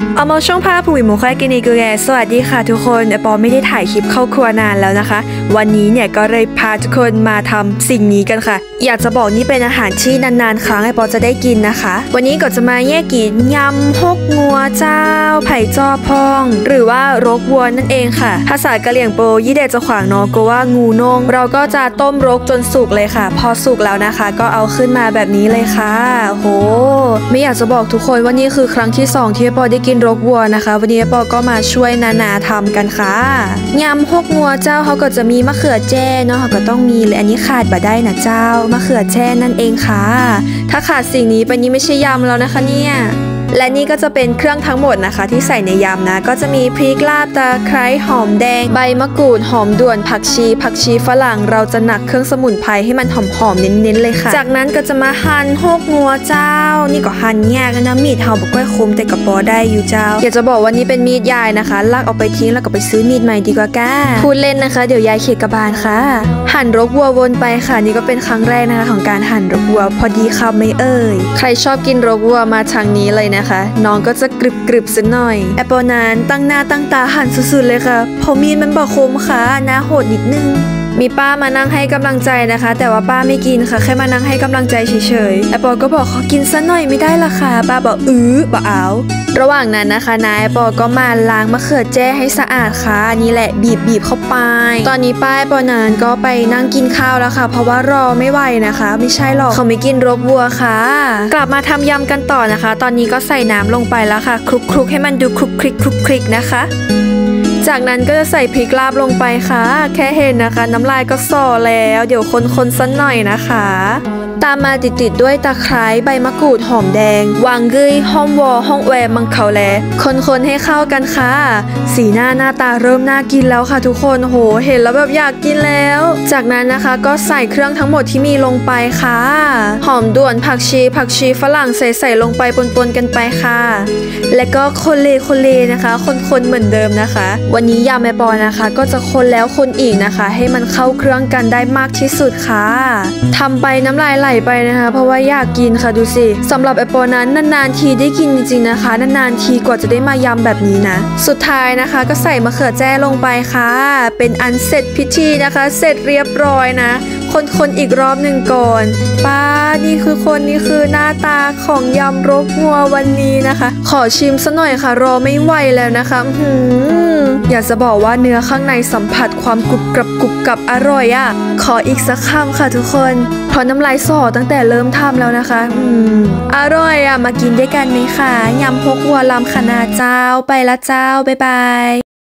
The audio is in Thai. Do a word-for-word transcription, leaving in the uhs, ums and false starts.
เอามาช่องภาพผู้หญิงหมูค่อยกินอีกแกสวัสดีค่ะทุกคนปอไม่ได้ถ่ายคลิปเข้าครัวนานแล้วนะคะวันนี้เนี่ยก็เลยพาทุกคนมาทำสิ่งนี้กันค่ะอยากจะบอกนี่เป็นอาหารที่นานๆครั้งไอปอจะได้กินนะคะวันนี้ก็จะมาแยกกินยำฮกงัวเจ้าไผ่จ้อพองหรือว่ารกวัวนั่นเองค่ะภาษากะเหรี่ยงโปยี่เดจะขวางเนาะก็ว่างูนงเราก็จะต้มรกจนสุกเลยค่ะพอสุกแล้วนะคะก็เอาขึ้นมาแบบนี้เลยค่ะโหไม่อยากจะบอกทุกคนว่านี่คือครั้งที่สองที่ปอได้กินรกวัวนะคะวันนี้ปอก็มาช่วยนานาทำกันค่ะยำฮกงัวเจ้าเขาก็จะมีมะเขือแจ้เนาะเขาก็ต้องมีเลยอันนี้ขาดบ่ได้นะเจ้ามะเขือแจ้นั่นเองค่ะถ้าขาดสิ่งนี้ไปนี้ไม่ใช่ยำแล้วนะคะเนี่ยและนี่ก็จะเป็นเครื่องทั้งหมดนะคะที่ใส่ในยำนะก็จะมีพริกลาบตะไคร้หอมแดงใบมะกรูดหอมด่วนผักชีผักชีฝรั่งเราจะหนักเครื่องสมุนไพรให้มันหอมๆเน้นๆเลยค่ะจากนั้นก็จะมาหั่นฮกงัวเจ้านี่ก็หั่นแยกนะมีดเฮาบอกว่าคมแต่กระปอได้อยู่เจ้าอยากจะบอกว่านี่เป็นมีดยายนะคะลากออกไปทิ้งแล้วก็ไปซื้อมีดใหม่ดีกว่าก้าพูดเล่นนะคะเดี๋ยวยายเขียดกระบาลค่ะหั่นรกวัววนไปค่ะนี่ก็เป็นครั้งแรกนะคะของการหั่นรกวัวพอดีคำไม่เอ่ยใครชอบกินรกวัวมาทางนี้เลยนะคะน้องก็จะกรึบกรึบสักหน่อยแอปเปิลนั้นตั้งหน้าตั้งตาหั่นสุดๆเลยค่ะเพราะมีดมันบอกคมค่ะหน้าโหดนิดนึงมีป้ามานั่งให้กำลังใจนะคะแต่ว่าป้าไม่กินค่ะแค่มานั่งให้กำลังใจเฉยๆแอปเปิลก็บอกขอกินสักหน่อยไม่ได้ล่ะค่ะป้าบอกอื้อบ่เอาระหว่างนั้นนะคะนายแอปเปิลก็มาล้างมะเขือแจ้ให้สะอาดค่ะนี่แหละบีบบีบเข้าไปตอนนี้ป้าแอปเปิลนั้นก็ไปนั่งกินข้าวแล้วค่ะเพราะว่ารอไม่ไหวนะคะไม่ใช่หรอกเขาไม่กินรกวัวค่ะกลับมาทำยำกันต่อนะคะตอนนี้ก็ใส่น้ำลงไปแล้วค่ะคลุกๆให้มันดูคลุกคลิกคลุกคลิกนะคะจากนั้นก็จะใส่พริกลาบลงไปค่ะแค่เห็นนะคะน้ำลายก็ส่อแล้วเดี๋ยวคนๆสักหน่อยนะคะตามมาติดๆด้วยตะไคร้ใบมะกรูดหอมแดงวางกึยห้องวอห้องแวมังเขาแลคนๆให้เข้ากันค่ะสีหน้าหน้าตาเริ่มน่ากินแล้วค่ะทุกคนโหเห็นแล้วแบบอยากกินแล้วจากนั้นนะคะก็ใส่เครื่องทั้งหมดที่มีลงไปค่ะหอมด่วนผักชีผักชีฝรั่งใส่ใส่ลงไปปนๆกันไปค่ะและก็คนเลคนเลนะคะคนๆเหมือนเดิมนะคะวันนี้ยำแม่ปอนะคะก็จะคนแล้วคนอีกนะคะให้มันเข้าเครื่องกันได้มากที่สุดค่ะทำไปน้ำลายไหลไปนะคะเพราะว่าอยากกินค่ะดูสิสำหรับแอปเปิลนั้นนานๆทีได้กินจริงๆนะคะนานๆทีกว่าจะได้มายำแบบนี้นะสุดท้ายนะคะก็ใส่มะเขือแจ้ลงไปค่ะเป็นอันเสร็จพิธีนะคะเสร็จเรียบร้อยนะคนๆอีกรอบหนึ่งก่อนป้านี่คือคนนี่คือหน้าตาของยำรกงัววันนี้นะคะขอชิมซะหน่อยค่ะรอไม่ไหวแล้วนะคะหืมอยากจะบอกว่าเนื้อข้างในสัมผัสความกรุบกรับกรุบกรับอร่อยอ่ะขออีกสักคำค่ะทุกคนเพราะน้ำลายสอตั้งแต่เริ่มทำแล้วนะคะอืมอร่อยอ่ะมากินด้วยกันไหมคะยำฮกวัวลำคณาเจ้าไปละเจ้าบ๊ายบาย